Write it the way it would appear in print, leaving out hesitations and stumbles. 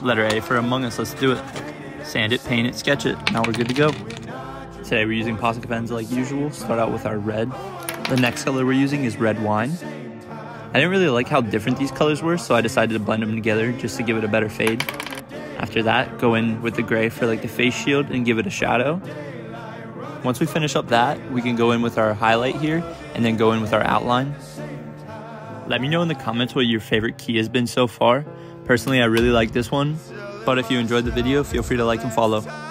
Letter A for Among Us, let's do it. Sand it, paint it, sketch it. Now we're good to go. Today we're using Posca pens like usual. Start out with our red. The next color we're using is red wine. I didn't really like how different these colors were, so I decided to blend them together just to give it a better fade. After that, go in with the gray for like the face shield and give it a shadow. Once we finish up that, we can go in with our highlight here and then go in with our outline. Let me know in the comments what your favorite key has been so far. Personally, I really like this one, but if you enjoyed the video, feel free to like and follow.